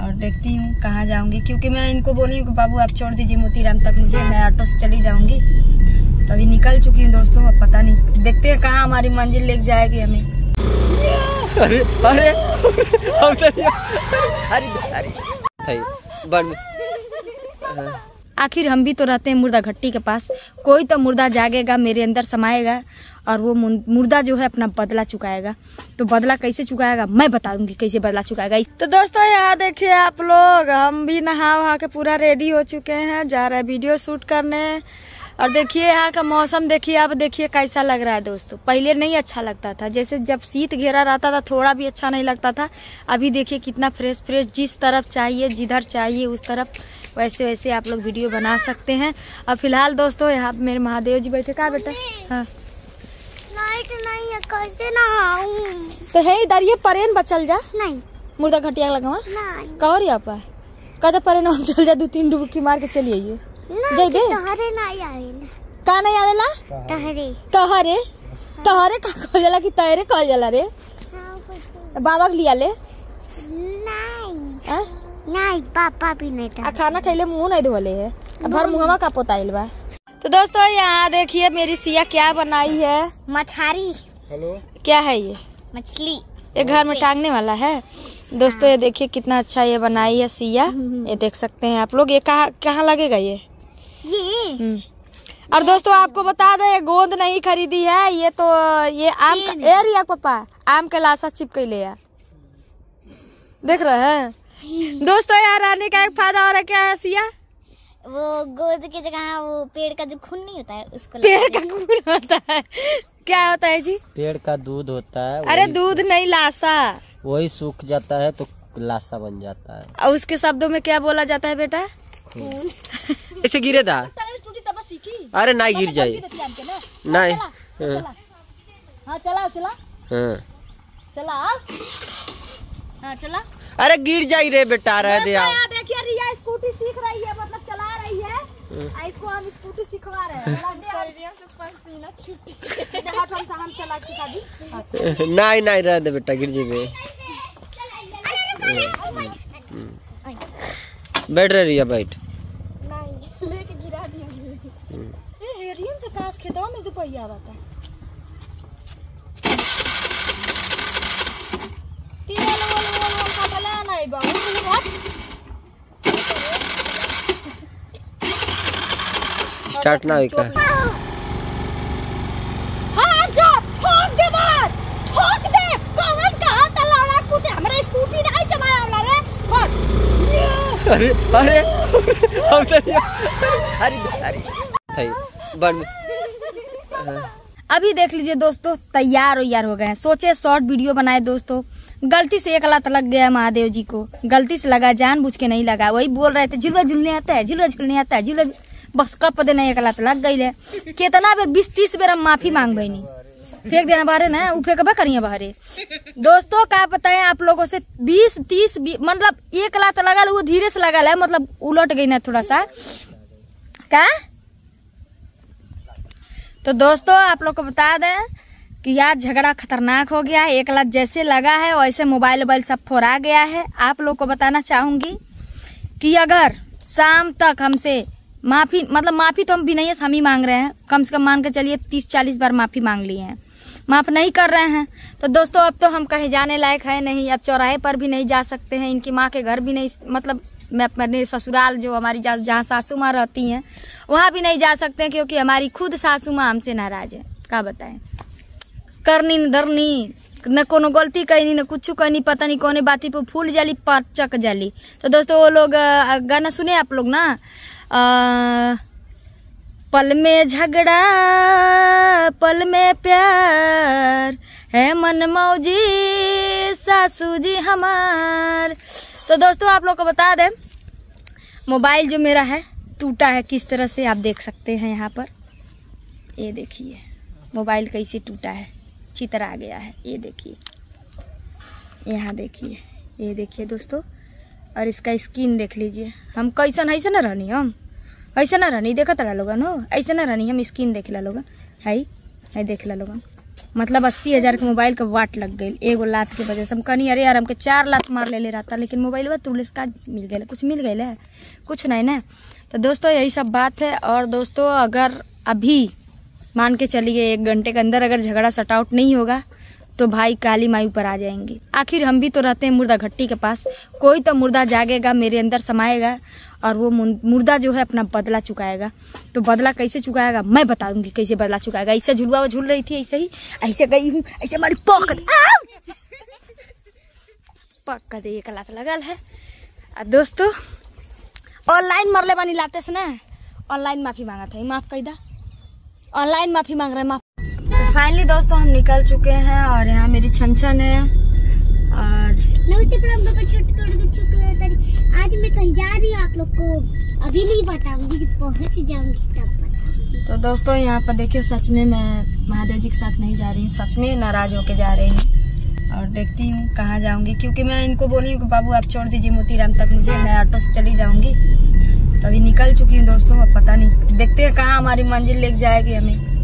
और देखती हूँ कहाँ जाऊंगी, क्योंकि मैं इनको बोली हूँ कि बाबू आप छोड़ दीजिए मोतीराम तक मुझे, मैं ऑटो से चली जाऊंगी। तो अभी निकल चुकी हूँ दोस्तों, अब पता नहीं, देखते हैं कहाँ हमारी मंजिल लेके जाएगी हमें। अरे अरे आखिर हम भी तो रहते हैं मुर्दा घट्टी के पास, कोई तो मुर्दा जागेगा, मेरे अंदर समाएगा और वो मुर्दा जो है अपना बदला चुकाएगा। तो बदला कैसे चुकाएगा मैं बता दूंगी, कैसे बदला चुकाएगा। तो दोस्तों यहाँ देखिए आप लोग, हम भी नहा वहा के पूरा रेडी हो चुके हैं, जा रहे हैं वीडियो शूट करने। और देखिए यहाँ का मौसम देखिए, अब देखिए कैसा लग रहा है दोस्तों। पहले नहीं अच्छा लगता था, जैसे जब शीत घेरा रहता था थोड़ा भी अच्छा नहीं लगता था। अभी देखिए कितना फ्रेश फ्रेश, जिस तरफ चाहिए जिधर चाहिए उस तरफ वैसे वैसे आप लोग वीडियो बना सकते हैं। अब फिलहाल दोस्तों यहाँ मेरे महादेव जी बैठे। कहाँ बेटा? हाँ लाइट नहीं है, कैसे नहाऊं? तो है इधर, ये परेन बचल जा नहीं मुर्दा घटिया लगा नहीं कौर यहाँ पर कहते परेन हम चल जा, 2-3 डुबकी मार के चलिए। ये जइबे तहरे नहीं आवेला। का नहीं आवेला? तहरे तहरे तहरे का कहल जाला कि तहरे कहल जाला रे? बाबा के लिया ले नहीं नहीं, पापा भी नहीं था। खाना खैले मुंह नहीं धोले है, भर मुहवा का पोताइल बा। तो दोस्तों यहाँ देखिए मेरी सिया क्या बनाई है। मछारी। हेलो, क्या है ये? मछली। ये घर में टांगने वाला है दोस्तों। ये देखिए कितना अच्छा ये बनाई है सिया, ये देख सकते हैं आप लोग। ये कहाँ लगेगा ये? और दोस्तों आपको बता दें, ये गोंद नहीं खरीदी है, ये तो ये आम का एरिया पापा आम के लाशा चिपकैले है, देख रहे हैं दोस्तों। यार आने का एक फायदा और है, क्या है सिया? वो गोद की जगह वो पेड़ का जो खून नहीं होता है उसको, पेड़ का खून होता है? क्या होता है जी? पेड़ का दूध होता है। अरे दूध नहीं, लाशा। वही सूख जाता है तो लाशा बन जाता है। और उसके शब्दों में क्या बोला जाता है बेटा? ऐसे गिरे था? अरे नहीं गिर जाए, नहीं। हाँ चला चला हाँ चला, हाँ चला। अरे गिर जाई रे बेटा, रह दे। देखिए रिया स्कूटी सीख रही है, मतलब चला रही है। इसको हम स्कूटी सिखवा रहे हैं। हम चला सिखा दी। नहीं नहीं रह दे बेटा, गिर जेबे। बैठ रही रिया, बैठ। से काश खेतवा में दुपहिया आता स्टार्ट ना हुई का? हाँ जा, ठोक दे मार, ठोक दे। कौन कहा तलाला कूदे, हमरा स्कूटी नहीं चलाया वाला रे। अरे अरे अरे अरे बन। अभी देख लीजिए दोस्तों, तैयार हो गए हैं। सोचे शॉर्ट वीडियो बनाए दोस्तों, गलती से एक लात लग गया महादेव जी को, गलती से लगा, जानबूझ के नहीं लगा। वही बोल रहे थे झुलवा झुलने आता है, झुलवा झुलने आता है, झुलवा, बस कप देना एक लात लग गई है। कितना बेर 20-30 बेर हम माफी मांग बैनी, फेंक देना बाहरे ना, उ फेंकबा करिए बाहरे। दोस्तों क्या बताएं आप लोगों से, 20-30 मतलब एक लात लगा, वो धीरे से लगा है, मतलब उलट गई ना थोड़ा सा क्या। तो दोस्तों आप लोग को बता दें कि यार झगड़ा खतरनाक हो गया है। एक लात जैसे लगा है वैसे मोबाइल सब फोड़ा गया है। आप लोग को बताना चाहूंगी कि अगर शाम तक हमसे माफी, मतलब माफी तो हम भी नहीं है, हम ही मांग रहे हैं, कम से कम मान के चलिए 30-40 बार माफी मांग लिए हैं, माफ नहीं कर रहे हैं। तो दोस्तों अब तो हम कहीं जाने लायक है नहीं, अब चौराहे पर भी नहीं जा सकते हैं, इनकी माँ के घर भी नहीं, मतलब मैं अपने ससुराल जो हमारी जहाँ सासू माँ रहती हैं वहाँ भी नहीं जा सकते हैं, क्योंकि हमारी खुद सासू माँ हमसे नाराज है। क्या बताएं, करनी न धरनी, न कोनो गलती कहनी न कुछ कहनी, पता नहीं कौन बाती पे फूल जाली पचक जाली। तो दोस्तों वो लोग गाना सुने आप लोग ना, पल में झगड़ा पल में प्यार है मन मौजी सासू जी हमार। तो दोस्तों आप लोग को बता दें, मोबाइल जो मेरा है टूटा है किस तरह से, आप देख सकते हैं यहाँ पर। ये देखिए मोबाइल कैसे टूटा है, चित्र आ गया है, ये देखिए, यहाँ देखिए, ये देखिए दोस्तों। और इसका स्किन देख लीजिए, हम कैसन ऐसे ना रहनी, हम ऐसे ना रहनी, देखत रहा लोगन हो, ऐसे ना रहनी हम, स्किन देख ला लोगन, है देख ला लोगन, मतलब 80,000 के मोबाइल का वाट लग गई एगो लात के वजह से। हम कहनी अरे यार हमके 4 लात मार ले रहा था, लेकिन मोबाइल तुरलिस का मिल गया, कुछ मिल गया कुछ नहीं ना। तो दोस्तों यही सब बात है। और दोस्तों अगर अभी मान के चलिए 1 घंटे के अंदर अगर झगड़ा सट आउट नहीं होगा तो भाई काली माई ऊपर आ जाएंगे। आखिर हम भी तो रहते हैं मुर्दा घट्टी के पास, कोई तो मुर्दा जागेगा मेरे अंदर समाएगा और वो मुर्दा जो है अपना बदला चुकाएगा। तो बदला कैसे चुकाएगा मैं बता दूंगी कैसे बदला चुकाएगा। ऐसे झुलवा वो झूल रही थी, ऐसे ही ऐसे गई हूँ, ऐसे हमारी पक दे 1 लात लगल है। और दोस्तों ऑनलाइन मरले बानी लाते से ना, ऑनलाइन माफी मांगा था, माफ कर दा, ऑनलाइन माफी मांग रहे माफ। तो फाइनली दोस्तों हम निकल चुके हैं और यहाँ मेरी छन है और नमस्ते प्रणाम आज मैं कहीं जा रही हूँ, आप लोग को अभी नहीं बताऊंगी, जब पहुँच जाऊंगी तब बताऊंगी। तो दोस्तों यहाँ पर देखिए सच में मैं महादेव जी के साथ नहीं जा रही हूँ, सच में नाराज होके जा रही हूँ और देखती हूँ कहाँ जाऊंगी। क्योंकि मैं इनको बोली हूँ कि बाबू आप छोड़ दीजिए मोतीराम तक मुझे, मैं ऑटो से चली जाऊंगी। तो अभी निकल चुकी हूँ दोस्तों, अब पता नहीं देखते हैं कहाँ हमारी मंजिल लेके जाएगी हमें।